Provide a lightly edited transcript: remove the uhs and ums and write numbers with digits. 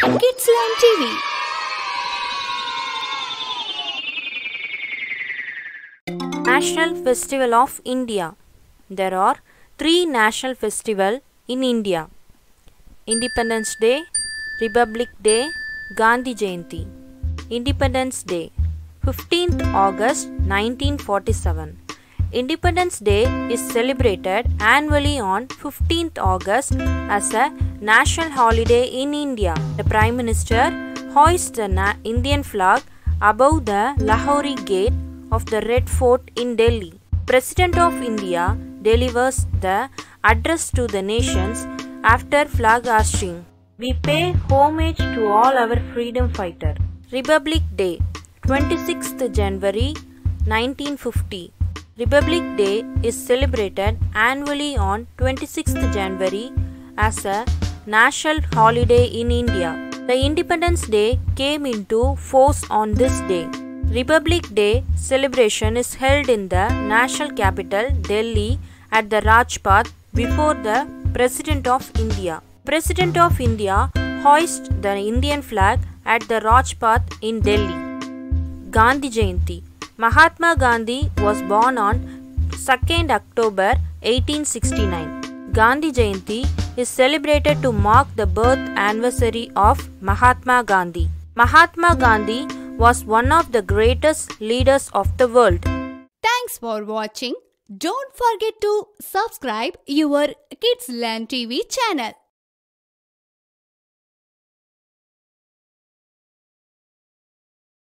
Kidsland TV. National Festival of India. There are 3 national festivals in India: Independence Day, Republic Day, Gandhi Jayanti. Independence Day, 15th August 1947. Independence Day is celebrated annually on 15th August as a national holiday in India. The Prime Minister hoists the Indian flag above the Lahori Gate of the Red Fort in Delhi. President of India delivers the address to the nations after flag hosting. We pay homage to all our freedom fighters. Republic Day, 26th January 1950. Republic Day is celebrated annually on 26th January as a national holiday in India. The Independence Day came into force on this day. Republic Day celebration is held in the national capital, Delhi, at the Rajpath before the President of India. President of India hoists the Indian flag at the Rajpath in Delhi. Gandhi Jayanti. Mahatma Gandhi was born on 2nd October 1869. Gandhi Jayanti is celebrated to mark the birth anniversary of Mahatma Gandhi. Mahatma Gandhi was one of the greatest leaders of the world. Thanks for watching. Don't forget to subscribe your Kidsland TV channel.